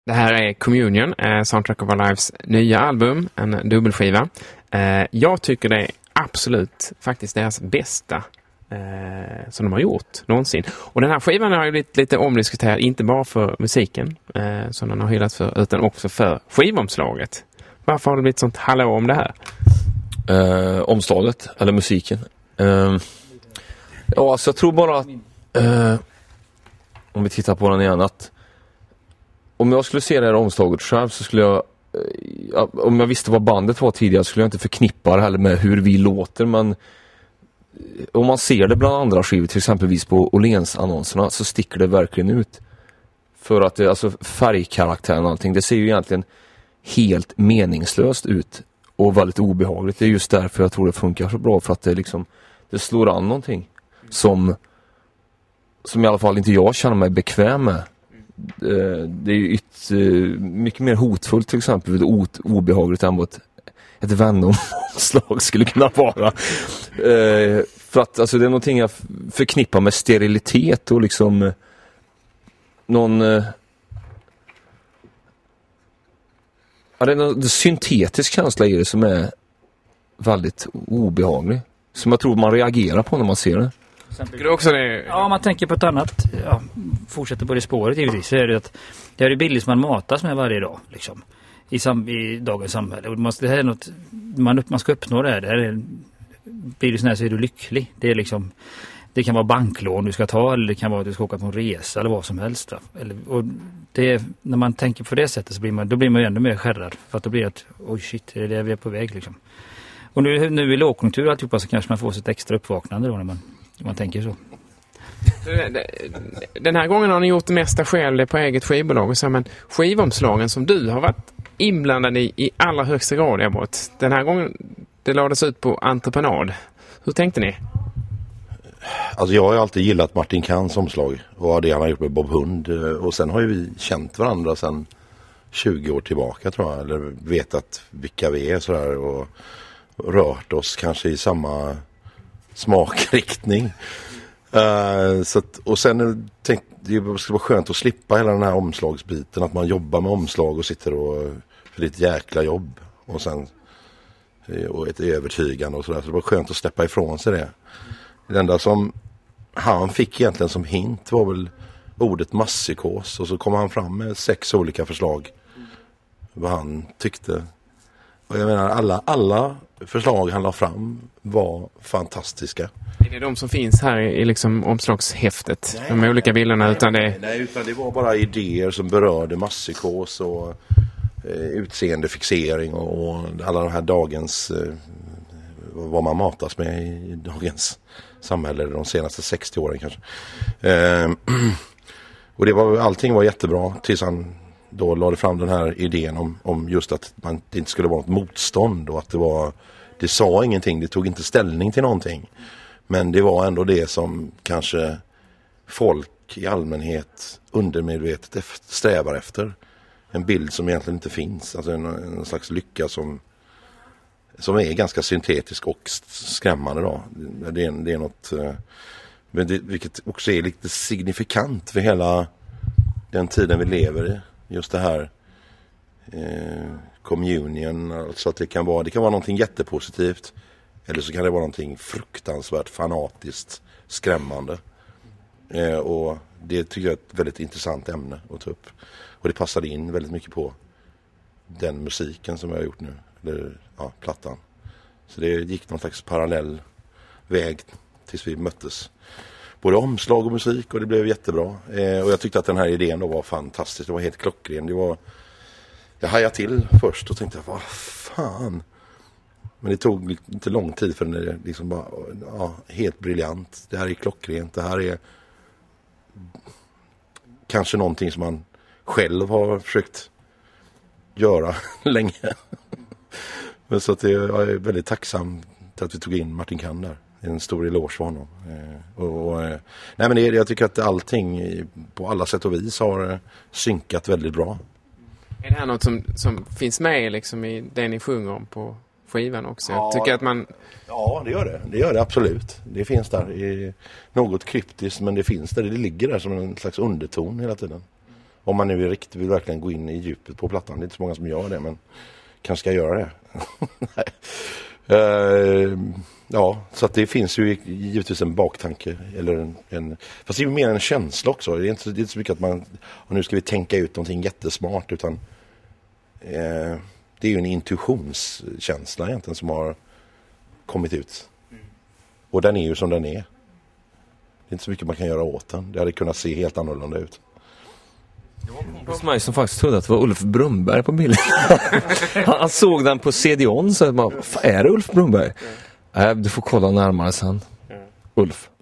Det här är Communion, Soundtrack of Our Lives nya album, en dubbelskiva. Jag tycker det är absolut faktiskt deras bästa som de har gjort någonsin. Och den här skivan har ju blivit lite omdiskuterad, inte bara för musiken som den har hyllat för, utan också för skivomslaget. Varför har det blivit sånt hallå om det här? Omslaget, eller musiken? Ja, alltså jag tror bara att om vi tittar på den igen, att om jag skulle se det här omslaget själv så skulle jag, om jag visste vad bandet var tidigare, skulle jag inte förknippa det heller med hur vi låter, men om man ser det bland andra skivor, till exempelvis på Åhléns-annonserna, så sticker det verkligen ut. För att det, alltså färgkaraktären och allting, det ser ju egentligen helt meningslöst ut och väldigt obehagligt. Det är just därför jag tror det funkar så bra, för att det liksom, det slår an någonting som i alla fall inte jag känner mig bekväm med. Det är ju mycket mer hotfullt till exempel, obehagligt än vad ett Venom-omslag skulle kunna vara. För att alltså, det är någonting jag förknippar med sterilitet och liksom någon ja, det är någon syntetisk känsla i det som är väldigt obehaglig, som jag tror man reagerar på när man ser det. Tycker du också det? Ja, man tänker på ett annat, fortsätter på det spåret givetvis, så är det att det är det billigt som man matas med varje dag liksom, i dagens samhälle. Och det här är något man ska uppnå det här. Det här är, blir du sån här så är du lycklig. Det är liksom, det kan vara banklån du ska ta, eller det kan vara att du ska åka på en resa eller vad som helst. Och det, när man tänker på det sättet så blir man ju ännu mer skärrad, för att då blir det att oj shit, det är det vi är på väg liksom. Och nu i lågkonjunktur alltihopa så kanske man får ett extra uppvaknande då när man tänker så. Den här gången har ni gjort det mesta själv på eget skivbolag och så, men skivomslagen som du har varit inblandad i allra högsta grad, Ebbot. Den här gången det lades ut på entreprenad. Hur tänkte ni? Alltså jag har ju alltid gillat Martin Kahns omslag och det han har gjort med Bob Hund, och sen har ju vi känt varandra sedan 20 år tillbaka tror jag, eller vetat vilka vi är sådär, och rört oss kanske i samma smakriktning. Så att, och sen tänkte det skulle vara skönt att slippa hela den här omslagsbiten, att man jobbar med omslag och sitter och för ett jäkla jobb och sen och ett övertygande och sådär, så det var skönt att släppa ifrån sig det. Det enda som han fick egentligen som hint var väl ordet masspsykos, och så kom han fram med 6 olika förslag vad han tyckte. Och jag menar, alla förslag han la fram var fantastiska. Är det de som finns här i liksom omslagshäftet? Nej, de olika bilderna? Nej, utan det var bara idéer som berörde masspsykos och utseendefixering och alla de här dagens vad man matas med i dagens samhälle de senaste 60 åren kanske. Och allting var jättebra tills han då lade fram den här idén om just att det inte skulle vara ett motstånd, och att det sa ingenting, det tog inte ställning till någonting. Men det var ändå det som kanske folk i allmänhet undermedvetet strävar efter. En bild som egentligen inte finns. Alltså en slags lycka som är ganska syntetisk och skrämmande då. Det är något, vilket också är lite signifikant för hela den tiden vi lever i. Just det här communion, alltså att det kan vara någonting jättepositivt, eller så kan det vara någonting fruktansvärt fanatiskt skrämmande. Och det tycker jag är ett väldigt intressant ämne att ta upp. Och det passade in väldigt mycket på den musiken som jag har gjort nu, eller plattan. Så det gick någon slags parallell väg tills vi möttes. Både omslag och musik, och det blev jättebra. Och jag tyckte att den här idén då var fantastisk. Det var helt klockren. Jag hajade till först och tänkte, vad fan. Men det tog inte lång tid för det liksom bara, helt briljant. Det här är klockrent. Det här är kanske någonting som man själv har försökt göra länge. Men så att jag är väldigt tacksam till att vi tog in Martin Kahn där. Det är en stor eloge för honom. Nej, men jag tycker att allting på alla sätt och vis har synkat väldigt bra. Är det här något som finns med liksom i det ni sjunger om på skivan också? Jag tycker att man... Ja, det gör det. Det gör det absolut. Det finns där i något kryptiskt, men det finns där. Det ligger där som en slags underton hela tiden. Om man nu är riktigt vill verkligen gå in i djupet på plattan. Det är inte så många som gör det, men kanske ska göra det. Ja, så att det finns ju givetvis en baktanke. Eller fast det är mer en känsla också. Det är inte så mycket att nu ska vi tänka ut någonting jättesmart, utan det är ju en intuitionskänsla egentligen som har kommit ut. Och den är ju som den är. Det är inte så mycket man kan göra åt den. Det hade kunnat se helt annorlunda ut. Hos mig som faktiskt trodde att det var Ulf Brumberg på bilden. Han såg den på CD-ON så att man, är det Ulf Brumberg? Du får kolla närmare sen. Ulf.